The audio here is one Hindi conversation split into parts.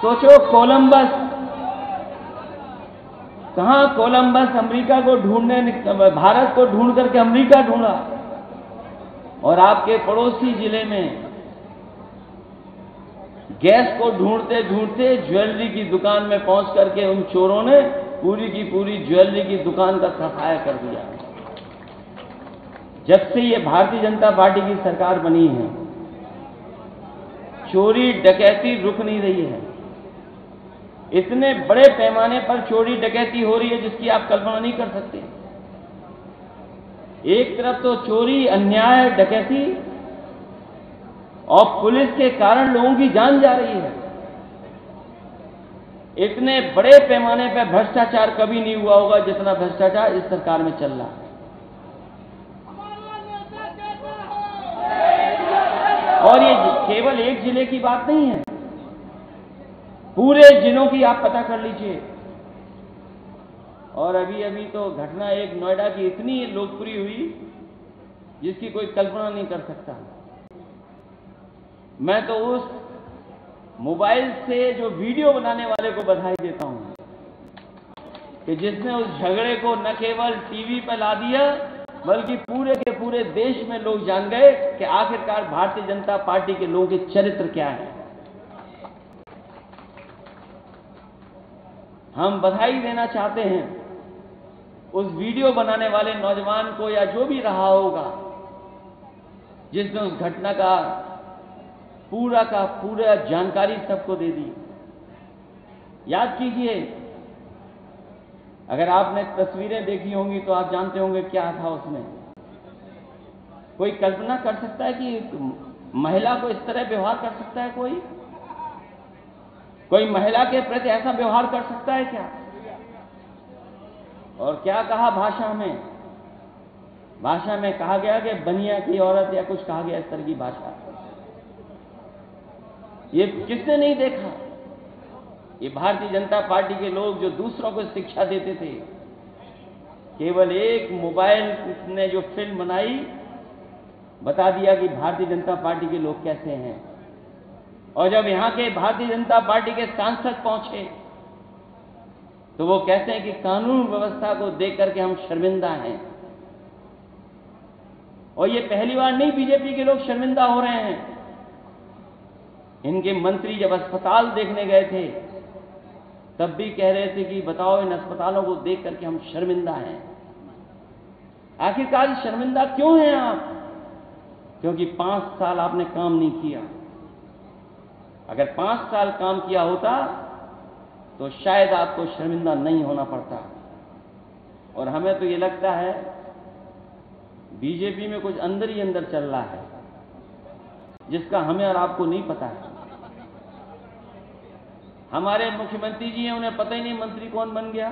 सोचो कोलंबस, कहां कोलंबस अमेरिका को ढूंढने, भारत को ढूंढ करके अमेरिका ढूंढा, और आपके पड़ोसी जिले में गैस को ढूंढते ढूंढते ज्वेलरी की दुकान में पहुंच करके उन चोरों ने पूरी की पूरी ज्वेलरी की दुकान का सफाया कर दिया। जब से ये भारतीय जनता पार्टी की सरकार बनी है, चोरी डकैती रुक नहीं रही है। इतने बड़े पैमाने पर चोरी डकैती हो रही है जिसकी आप कल्पना नहीं कर सकते। एक तरफ तो चोरी, अन्याय, डकैती, और पुलिस के कारण लोगों की जान जा रही है। इतने बड़े पैमाने पर भ्रष्टाचार कभी नहीं हुआ होगा जितना भ्रष्टाचार इस सरकार में चल रहा है। और ये केवल एक जिले की बात नहीं है, पूरे जिलों की आप पता कर लीजिए। और अभी अभी तो घटना एक नोएडा की इतनी लोकप्रिय हुई जिसकी कोई कल्पना नहीं कर सकता। मैं तो उस मोबाइल से जो वीडियो बनाने वाले को बधाई देता हूं कि जिसने उस झगड़े को न केवल टीवी पर ला दिया बल्कि पूरे के पूरे देश में लोग जान गए कि आखिरकार भारतीय जनता पार्टी के लोगों के चरित्र क्या है। हम बधाई देना चाहते हैं उस वीडियो बनाने वाले नौजवान को या जो भी रहा होगा जिसने उस घटना का पूरा जानकारी सबको दे दी। याद कीजिए, अगर आपने तस्वीरें देखी होंगी तो आप जानते होंगे क्या था उसमें। कोई कल्पना कर सकता है कि महिला को इस तरह व्यवहार कर सकता है? कोई महिला के प्रति ऐसा व्यवहार कर सकता है क्या? और क्या कहा भाषा में कहा गया कि बनिया की औरत या कुछ कहा गया इस तरह की भाषा। ये किसने नहीं देखा? ये भारतीय जनता पार्टी के लोग जो दूसरों को शिक्षा देते थे। केवल एक मोबाइल ने जो फिल्म बनाई, बता दिया कि भारतीय जनता पार्टी के लोग कैसे हैं। और जब यहां के भारतीय जनता पार्टी के सांसद पहुंचे तो वो कहते हैं कि कानून व्यवस्था को देख करके हम शर्मिंदा हैं। और ये पहली बार नहीं बीजेपी के लोग शर्मिंदा हो रहे हैं। इनके मंत्री जब अस्पताल देखने गए थे तब भी कह रहे थे कि बताओ इन अस्पतालों को देख करके हम शर्मिंदा हैं। आखिरकार शर्मिंदा क्यों हैं आप? क्योंकि 5 साल आपने काम नहीं किया। अगर 5 साल काम किया होता तो शायद आपको शर्मिंदा नहीं होना पड़ता। और हमें तो ये लगता है बीजेपी में कुछ अंदर ही अंदर चल रहा है जिसका हमें और आपको नहीं पता है। हमारे मुख्यमंत्री जी हैं, उन्हें पता ही नहीं मंत्री कौन बन गया।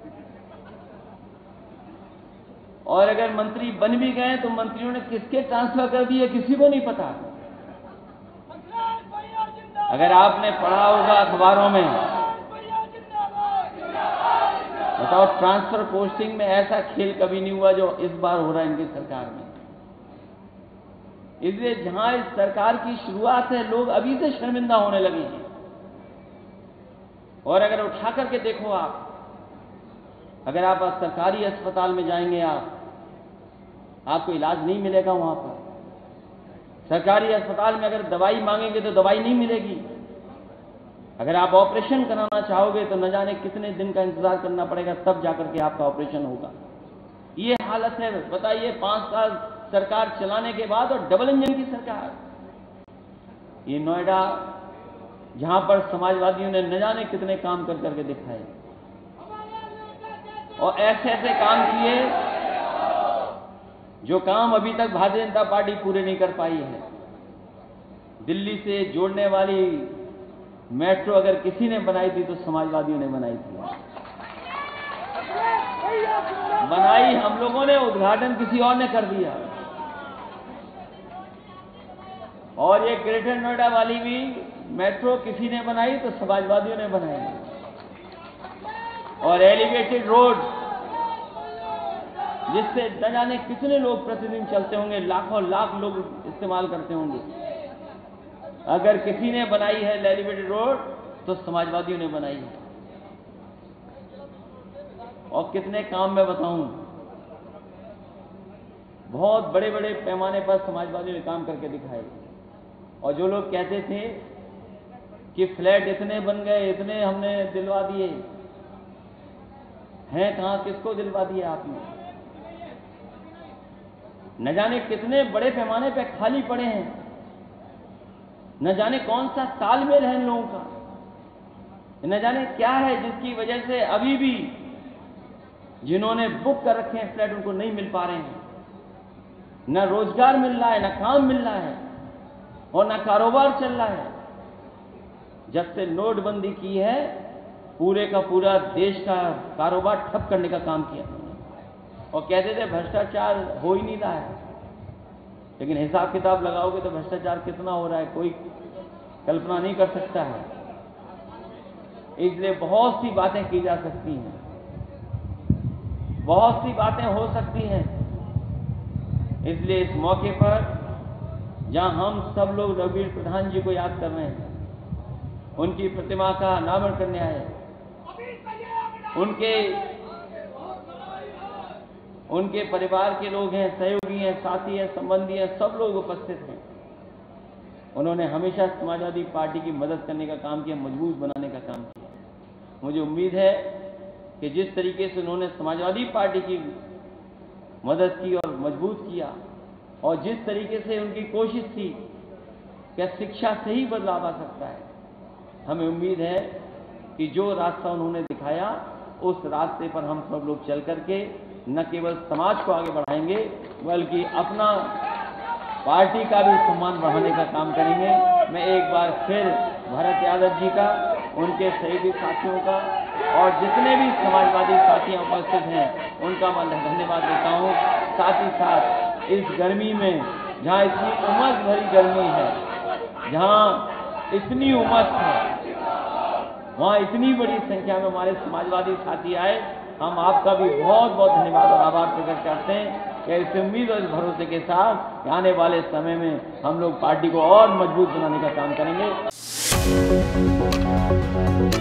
और अगर मंत्री बन भी गए तो मंत्रियों ने किसके ट्रांसफर कर दिए किसी को नहीं पता। अगर आपने पढ़ा होगा अखबारों में, बताओ ट्रांसफर पोस्टिंग में ऐसा खेल कभी नहीं हुआ जो इस बार हो रहा है इनकी सरकार में। इसलिए जहां इस सरकार की शुरुआत है लोग अभी से शर्मिंदा होने लगे हैं। और अगर उठा करके देखो आप, अगर आप सरकारी अस्पताल में जाएंगे आपको इलाज नहीं मिलेगा। वहां पर सरकारी अस्पताल में अगर दवाई मांगेंगे तो दवाई नहीं मिलेगी। अगर आप ऑपरेशन कराना चाहोगे तो न जाने कितने दिन का इंतजार करना पड़ेगा, तब जाकर के आपका ऑपरेशन होगा। ये हालत है। बताइए, 5 साल सरकार चलाने के बाद और डबल इंजन की सरकार। ये नोएडा जहां पर समाजवादियों ने न जाने कितने काम कर करके दिखाए और ऐसे ऐसे काम किए जो काम अभी तक भारतीय जनता पार्टी पूरे नहीं कर पाई है। दिल्ली से जोड़ने वाली मेट्रो अगर किसी ने बनाई थी तो समाजवादियों ने बनाई थी। बनाई हम लोगों ने, उद्घाटन किसी और ने कर दिया। और ये ग्रेटर नोएडा वाली भी मेट्रो किसी ने बनाई तो समाजवादियों ने बनाई। और एलिवेटेड रोड जिससे न जाने कितने लोग प्रतिदिन चलते होंगे, लाखों लाख लोग इस्तेमाल करते होंगे। अगर किसी ने बनाई है एलिवेटेड रोड तो समाजवादियों ने बनाई है। और कितने काम मैं बताऊं, बहुत बड़े बड़े पैमाने पर समाजवादियों ने काम करके दिखाए। और जो लोग कहते थे कि फ्लैट इतने बन गए, इतने हमने दिलवा दिए, हैं कहां, किसको दिलवा दिए आपने? न जाने कितने बड़े पैमाने पे खाली पड़े हैं, न जाने कौन सा तालमेल है इन लोगों का, न जाने क्या है जिसकी वजह से अभी भी जिन्होंने बुक कर रखे हैं फ्लैट उनको नहीं मिल पा रहे हैं। न रोजगार मिल रहा है, न काम मिल रहा है, और न कारोबार चल रहा है। जब से नोटबंदी की है, पूरे का पूरा देश का कारोबार ठप करने का काम किया। और कहते थे भ्रष्टाचार हो ही नहीं रहा है, लेकिन हिसाब किताब लगाओगे तो भ्रष्टाचार कितना हो रहा है कोई कल्पना नहीं कर सकता है। इसलिए बहुत सी बातें की जा सकती हैं, बहुत सी बातें हो सकती हैं। इसलिए इस मौके पर जहां हम सब लोग रघुवीर प्रधान जी को याद कर रहे हैं, उनकी प्रतिमा का अनावरण करने आए, उनके परिवार के लोग हैं, सहयोगी हैं, साथी हैं, संबंधी हैं, सब लोग उपस्थित हैं। उन्होंने हमेशा समाजवादी पार्टी की मदद करने का काम किया, मजबूत बनाने का काम किया। मुझे उम्मीद है कि जिस तरीके से उन्होंने समाजवादी पार्टी की मदद की और मजबूत किया, और जिस तरीके से उनकी कोशिश थी कि शिक्षा से ही बदलाव आ सकता है, हमें उम्मीद है कि जो रास्ता उन्होंने दिखाया उस रास्ते पर हम सब लोग चल करके न केवल समाज को आगे बढ़ाएंगे, बल्कि अपना पार्टी का भी सम्मान बढ़ाने का काम करेंगे। मैं एक बार फिर भरत यादव जी का, उनके सहयोगी साथियों का और जितने भी समाजवादी साथियां उपस्थित हैं उनका मैं धन्यवाद देता हूं। साथ ही साथ इस गर्मी में, जहां इतनी उमस भरी गर्मी है, जहां इतनी उमस है, वहां इतनी बड़ी संख्या में हमारे समाजवादी साथी आए। हम आपका भी बहुत बहुत धन्यवाद और आभार प्रकट करते हैं कि इस उम्मीद और इस भरोसे के साथ आने वाले समय में हम लोग पार्टी को और मजबूत बनाने का काम करेंगे।